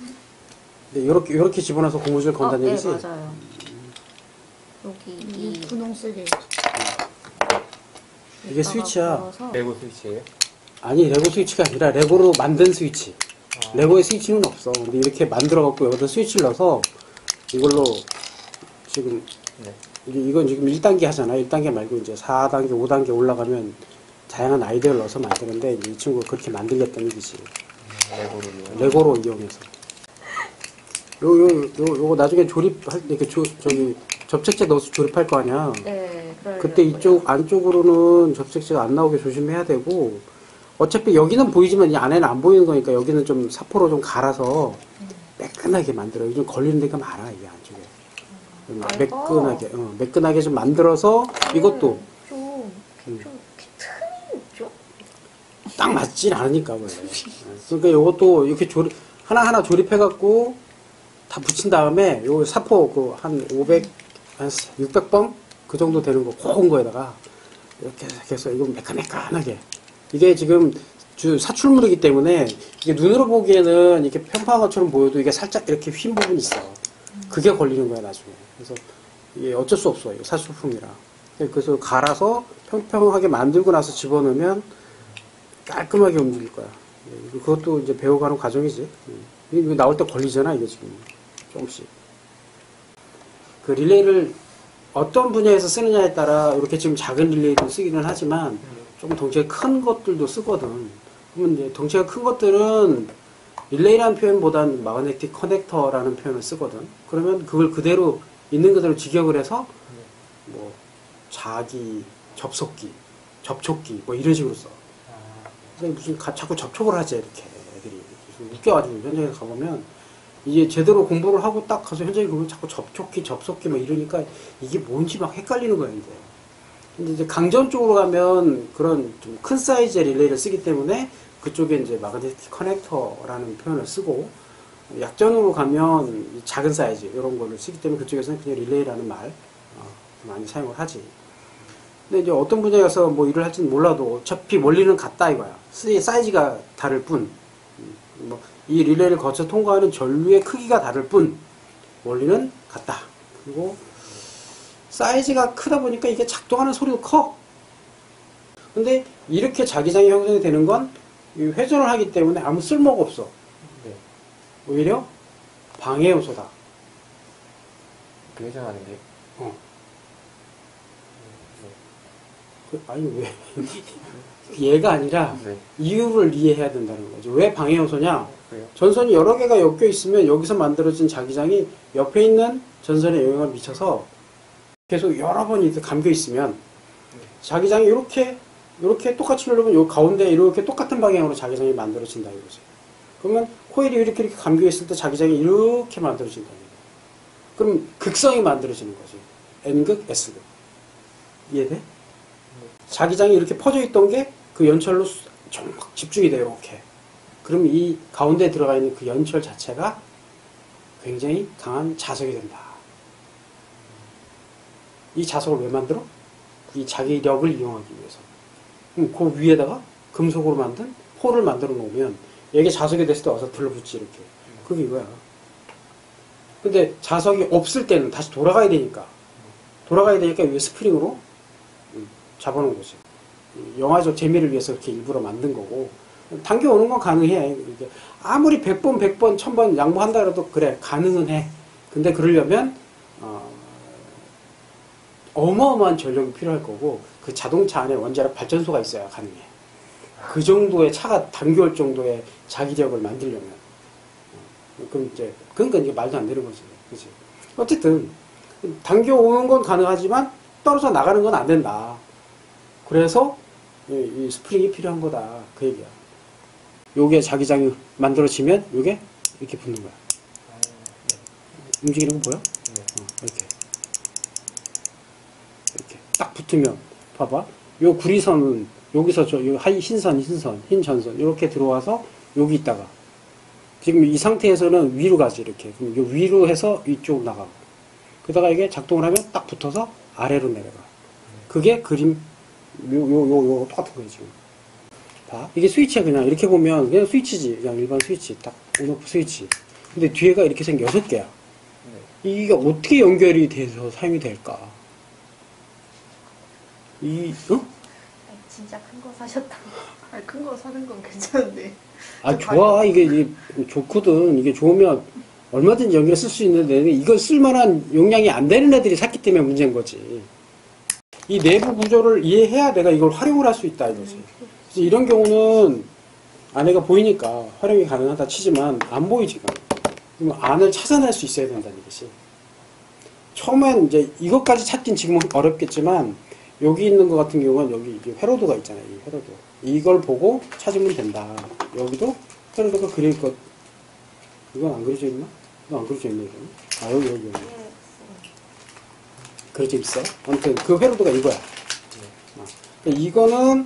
네, 요렇게 집어넣어서 고무줄 건다는 얘기지? 네, 맞아요. 여기 이 분홍색이 이게 스위치야. 레고 스위치예요? 아니, 레고 스위치가 아니라 레고로 만든 스위치. 레고에 스위치는 없어. 근데 이렇게 만들어갖고 여기다 스위치를 넣어서 이걸로 지금 네. 이건 지금 1단계 하잖아. 1단계 말고 이제 4단계, 5단계 올라가면 다양한 아이디어를 넣어서 만드는데 이 친구가 그렇게 만들겠다는 얘기지. 레고로 이용해서. 요거 나중에 조립할 때 이렇게 저기 접착제 넣어서 조립할 거 아니야. 네, 그때 이쪽 안쪽으로는 접착제가 안 나오게 조심해야 되고, 어차피 여기는 보이지만 이 안에는 안 보이는 거니까 여기는 좀 사포로 좀 갈아서 매끈하게 만들어. 요즘 걸리는 데가 많아, 이게 안쪽에. 매끈하게 좀 만들어서 이것도 좀 틈이 있죠? 딱 맞진 않으니까 원래. 그러니까 요것도 이렇게 하나하나 조립해갖고 다 붙인 다음에 요 사포 그 한 500, 한 600번 그 정도 되는 거 고운 거에다가 이렇게 해서 이거 매끈매끈하게. 이게 지금 사출물이기 때문에 이게 눈으로 보기에는 이렇게 평평한 것처럼 보여도 이게 살짝 이렇게 휜 부분이 있어. 그게 걸리는 거야 나중에. 그래서 이게 어쩔 수 없어. 이거 사출품이라. 그래서 갈아서 평평하게 만들고 나서 집어넣으면 깔끔하게 움직일 거야. 그것도 이제 배워가는 과정이지. 이거 나올 때 걸리잖아 이게 지금 조금씩. 그 릴레이를 어떤 분야에서 쓰느냐에 따라 이렇게 지금 작은 릴레이도 쓰기는 하지만 조금 덩치가 큰 것들도 쓰거든. 그러면 이제 덩치가 큰 것들은 릴레이라는 표현보다는 마그네틱 커넥터라는 표현을 쓰거든. 그러면 그걸 그대로 있는 그대로 직역을 해서 뭐 자기 접속기, 접촉기 뭐 이런 식으로 써. 무슨 자꾸 접촉을 하지 이렇게 애들이 웃겨가지고 현장에 가보면 이게 제대로 공부를 하고 딱 가서 현장에 가면 자꾸 접촉기, 접속기 막 이러니까 이게 뭔지 막 헷갈리는 거야 이제. 근데 이제 강전 쪽으로 가면 그런 좀 큰 사이즈의 릴레이를 쓰기 때문에 그쪽에 이제 마그네틱 커넥터라는 표현을 쓰고, 약전으로 가면 작은 사이즈 이런 거를 쓰기 때문에 그쪽에서는 그냥 릴레이라는 말 많이 사용을 하지. 근데 이제 어떤 분야에서 뭐 일을 할지는 몰라도 어차피 원리는 같다 이거야. 사이즈가 다를 뿐, 뭐 이 릴레이를 거쳐 통과하는 전류의 크기가 다를 뿐 원리는 같다. 그리고 사이즈가 크다 보니까 이게 작동하는 소리도 커. 근데 이렇게 자기장이 형성이 되는 건 회전을 하기 때문에 아무 쓸모가 없어. 오히려 방해 요소다. 회전하는 게? 아니 왜 얘가 아니라 이유를 이해해야 된다는 거죠. 왜 방해 요소냐? 전선이 여러 개가 엮여 있으면 여기서 만들어진 자기장이 옆에 있는 전선에 영향을 미쳐서 계속 여러 번이 감겨 있으면 자기장이 이렇게 똑같이 누르면 요 가운데 이렇게 똑같은 방향으로 자기장이 만들어진다 이거죠. 그러면 코일이 이렇게 감겨 있을 때 자기장이 이렇게 만들어진다. 그럼 극성이 만들어지는 거지. N극, S극. 이해돼? 자기장이 이렇게 퍼져 있던 게 그 연철로 막 집중이 돼요. 이렇게. 그럼 이 가운데에 들어가 있는 그 연철 자체가 굉장히 강한 자석이 된다. 이 자석을 왜 만들어? 이 자기력을 이용하기 위해서. 그럼 그 위에다가 금속으로 만든 홀을 만들어 놓으면 이게 자석이 됐을 때 와서 들러붙지 이렇게. 그게 이거야. 근데 자석이 없을 때는 다시 돌아가야 되니까 이 스프링으로 잡아놓은 거지. 영화적 재미를 위해서 이렇게 일부러 만든 거고, 당겨오는 건 가능해. 아무리 100번, 100번, 1000번 양보한다 그래도 그래, 가능은 해. 근데 그러려면 어마어마한 전력이 필요할 거고, 그 자동차 안에 원자력 발전소가 있어야 가능해. 그 정도의 차가 당겨올 정도의 자기력을 만들려면. 그럼 그러니까 이게 말도 안 되는 거지. 그치? 어쨌든, 당겨오는 건 가능하지만, 떨어져 나가는 건 안 된다. 그래서, 이 스프링이 필요한 거다. 그 얘기야. 요게 자기장이 만들어지면, 요게 이렇게 붙는 거야. 움직이는 거 보여? 이렇게. 이렇게. 딱 붙으면, 봐봐. 요 구리선은, 여기서 요 흰 전선, 이렇게 들어와서, 여기 있다가, 지금 이 상태에서는 위로 가지, 이렇게. 그럼 요 위로 해서 이쪽 나가고. 그러다가 이게 작동을 하면 딱 붙어서 아래로 내려가. 그게 그림, 요 똑같은 거예요, 지금. 봐. 이게 스위치야, 그냥. 이렇게 보면, 그냥 스위치지. 그냥 일반 스위치. 딱, 온오프 스위치. 근데 뒤에가 이렇게 생겨 6개야. 이게 어떻게 연결이 돼서 사용이 될까? 진짜 큰 거 사셨다. 아니, 큰 거 사는 건 괜찮은데. 아, 좋아. 이게 좋거든. 이게 좋으면 얼마든지 연결해 쓸 수 있는데, 이걸 쓸만한 용량이 안 되는 애들이 샀기 때문에 문제인 거지. 이 내부 구조를 이해해야 내가 이걸 활용을 할 수 있다, 이거지. 그래서 이런 경우는 안에가 보이니까 활용이 가능하다 치지만, 안 보이지. 그럼 안을 찾아낼 수 있어야 된다는 것이. 처음엔 이제 이것까지 찾긴 지금은 어렵겠지만, 여기 있는 것 같은 경우는 여기 이제 회로도가 있잖아요. 이 회로도. 이걸 보고 찾으면 된다. 여기도 회로도가 그릴 것. 이건 안 그려져 있나? 이거 안 그려져 있네, 이거는. 아, 여기. 그려져 있어. 아무튼 그 회로도가 이거야. 이거는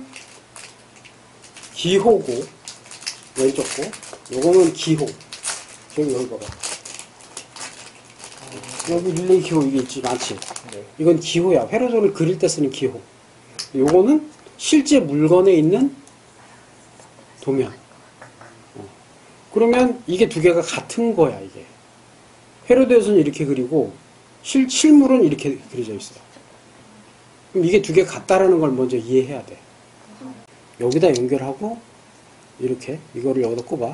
기호고, 왼쪽 고. 요거는 기호. 여기 봐봐. 여기 릴레이 기호 이게 있지, 많지? 네. 이건 기호야. 회로도를 그릴 때 쓰는 기호. 요거는 실제 물건에 있는 도면. 그러면 이게 두 개가 같은 거야, 이게. 회로도에서는 이렇게 그리고, 실물은 이렇게 그려져 있어요. 그럼 이게 두 개가 같다라는 걸 먼저 이해해야 돼. 여기다 연결하고, 이렇게, 이거를 여기다 꼽아.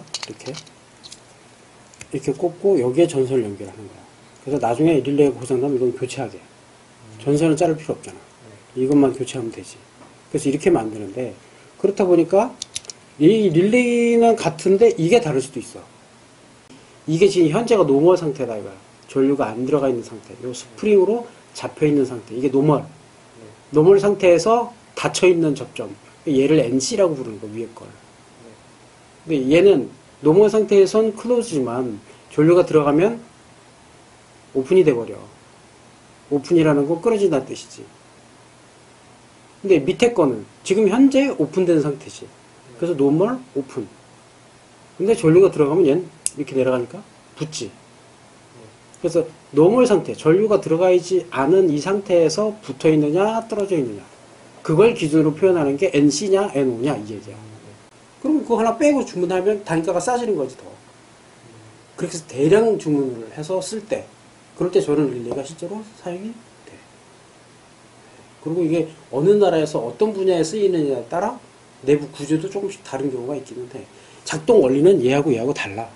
이렇게 꼽고, 여기에 전선을 연결하는 거야. 그래서 나중에 릴레이가 고장나면 이건 교체하게. 전선은 자를 필요 없잖아. 이것만 교체하면 되지. 그래서 이렇게 만드는데, 그렇다 보니까 이 릴레이는 같은데 이게 다를 수도 있어. 이게 지금 현재가 노멀 상태다 이거야. 전류가 안 들어가 있는 상태. 요 스프링으로 잡혀 있는 상태. 이게 노멀. 노멀 상태에서 닫혀 있는 접점. 얘를 NC라고 부르는 거, 위에 걸. 근데 얘는 노멀 상태에선 클로즈지만 전류가 들어가면 오픈이 돼버려. 오픈이라는 건 끊어진다는 뜻이지. 근데 밑에 거는 지금 현재 오픈된 상태지. 그래서 노멀, 오픈. 근데 전류가 들어가면 얘는 이렇게 내려가니까 붙지. 그래서 노멀 상태, 전류가 들어가지 않은 이 상태에서 붙어 있느냐, 떨어져 있느냐. 그걸 기준으로 표현하는 게 NC냐, NO냐, 이 얘기야. 그럼 그거 하나 빼고 주문하면 단가가 싸지는 거지, 더. 그렇게 해서 대량 주문을 해서 쓸 때, 그럴 때 저런 릴레이가 실제로 사용이 돼. 그리고 이게 어느 나라에서 어떤 분야에 쓰이느냐에 따라 내부 구조도 조금씩 다른 경우가 있기는 해. 작동 원리는 얘하고 달라.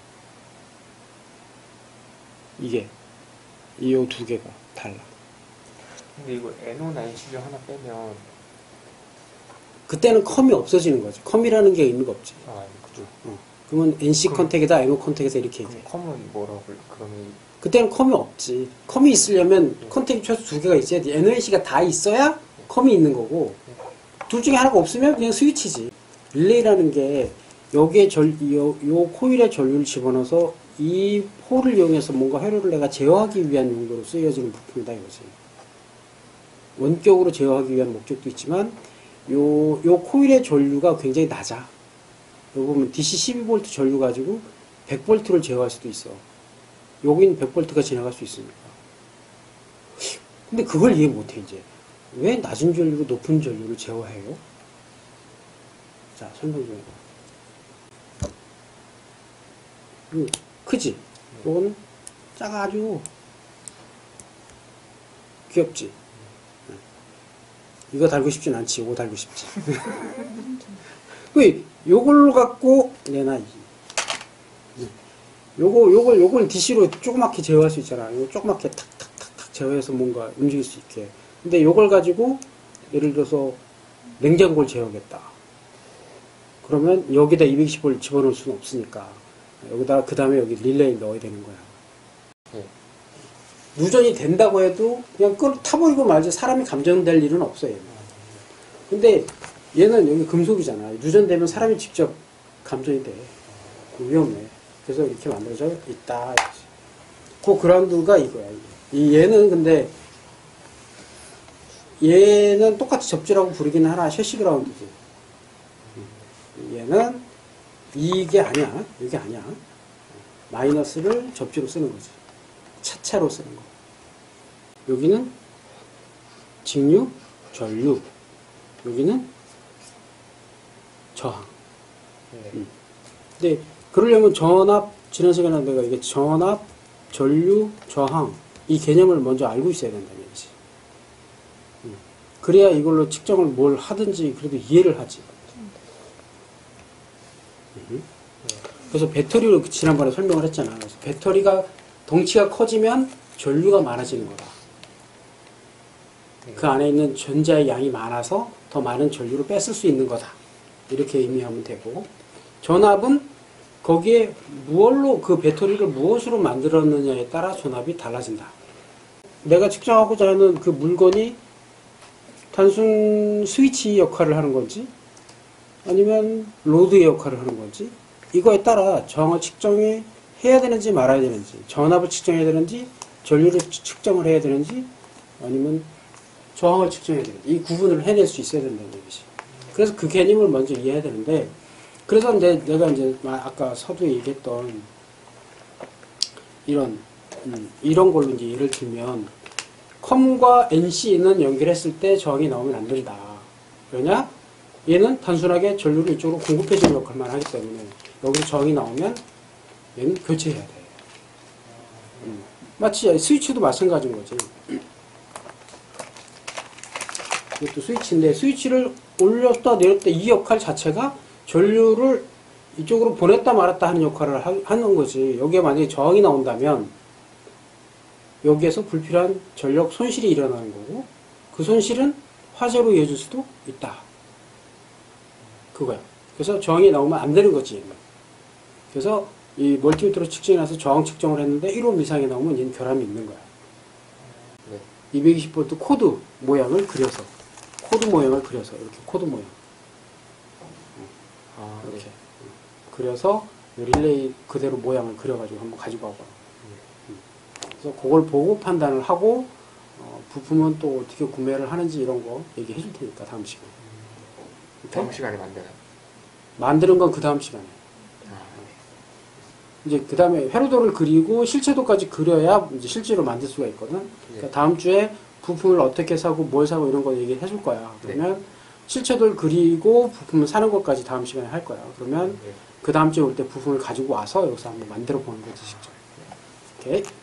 이게 이 두 개가 달라. 근데 이거 NO나 NC를 하나 빼면 그때는 컴이 없어지는 거지. 컴이라는 게 있는 거 없지. 아, 그죠. 그러면 NC 컨택이다, NO 컨택에서 이렇게 얘기해. 컴은 뭐라고 그러면 그때는 컴이 없지. 컴이 있으려면 컨택이 최소 두 개가 있어야 돼. NOC가 다 있어야 컴이 있는 거고, 둘 중에 하나가 없으면 그냥 스위치지. 릴레이라는 게 여기에 요 코일에 전류를 집어넣어서 이 홀을 이용해서 뭔가 회로를 내가 제어하기 위한 용도로 쓰여지는 부품이다 이거지. 원격으로 제어하기 위한 목적도 있지만 요 코일의 전류가 굉장히 낮아. 여기 보면 DC 12V 전류 가지고 100V를 제어할 수도 있어. 여긴 100V가 지나갈 수 있으니까. 근데 그걸 이해 못해 이제. 왜 낮은 전류로 높은 전류를 제어해요? 자, 설명 좀 해봐. 크지? 이거는 작아가지고 귀엽지? 이거 달고 싶진 않지. 이거 달고 싶지. 요걸로 갖고 내나 요걸 DC로 조그맣게 제어할 수 있잖아. 이거 조그맣게 탁탁탁탁 제어해서 뭔가 움직일 수 있게. 근데 요걸 가지고 예를 들어서 냉장고를 제어하겠다. 그러면 여기다 220V 집어넣을 수는 없으니까 여기다 그 다음에 여기 릴레이 넣어야 되는 거야. 누전이 된다고 해도 그냥 타버리고 말지 사람이 감전될 일은 없어 얘는. 근데 얘는 여기 금속이잖아. 누전되면 사람이 직접 감전이 돼. 위험해. 그래서 이렇게 만들어져 있다. 그 그라운드가 이거야. 얘는 근데 얘는 똑같이 접지라고 부르기는 하나 셰시 그라운드지. 얘는 이게 아니야. 이게 아니야. 마이너스를 접지로 쓰는 거지. 차차로 쓰는 거. 여기는 직류, 전류. 여기는 저항. 근데 그러려면 전압 지난 시간에 내가 이게 전압, 전류, 저항 이 개념을 먼저 알고 있어야 된다는 얘기지. 그래야 이걸로 측정을 뭘 하든지 그래도 이해를 하지. 그래서 배터리로 지난번에 설명을 했잖아. 그래서 배터리가 덩치가 커지면 전류가 많아지는 거다. 그 안에 있는 전자의 양이 많아서 더 많은 전류를 뺐을 수 있는 거다. 이렇게 의미하면 되고, 전압은 거기에 무얼로 그 배터리를 무엇으로 만들었느냐에 따라 전압이 달라진다. 내가 측정하고자 하는 그 물건이 단순 스위치 역할을 하는 건지 아니면 로드의 역할을 하는 건지 이거에 따라 저항을 측정해야 되는지 말아야 되는지, 전압을 측정해야 되는지, 전류를 측정을 해야 되는지, 아니면 저항을 측정해야 되는지, 이 구분을 해낼 수 있어야 된다는 얘기지. 그래서 그 개념을 먼저 이해해야 되는데, 그래서 내가 이제 아까 서두에 얘기했던 이런 걸로 이제 예를 들면, 컴과 NC는 연결했을 때 저항이 나오면 안 된다. 왜냐? 얘는 단순하게 전류를 이쪽으로 공급해주는 역할만 하기 때문에 여기서 저항이 나오면 얘는 교체해야 돼. 마치 스위치도 마찬가지인 거지. 이것도 스위치인데 스위치를 올렸다 내렸다 이 역할 자체가 전류를 이쪽으로 보냈다 말았다 하는 역할을 하는 거지. 여기에 만약에 저항이 나온다면 여기에서 불필요한 전력 손실이 일어나는 거고, 그 손실은 화재로 이어질 수도 있다. 그거야. 그래서 저항이 나오면 안 되는 거지. 얘는. 그래서 이 멀티미터로 측정해 놔서 저항 측정을 했는데 1옴 이상이 나오면 얘는 결함이 있는 거야. 네. 220V 코드 모양을 그려서 이렇게 코드 모양 이렇게 그려서 릴레이 그대로 모양을 그려가지고 한번 가지고 와봐. 그래서 그걸 보고 판단을 하고 부품은 또 어떻게 구매를 하는지 이런 거 얘기해 줄 테니까 다음 시간에. 다음 시간에 만드는. 만드는 건 그 다음 시간에. 이제 그 다음에 회로도를 그리고 실체도까지 그려야 이제 실제로 만들 수가 있거든. 그러니까 다음 주에 부품을 어떻게 사고 뭘 사고 이런 거 얘기해 줄 거야. 그러면 실체도를 그리고 부품을 사는 것까지 다음 시간에 할 거야. 그러면 그 다음 주에 올 때 부품을 가지고 와서 여기서 한번 만들어 보는 거지, 직접. 오케이.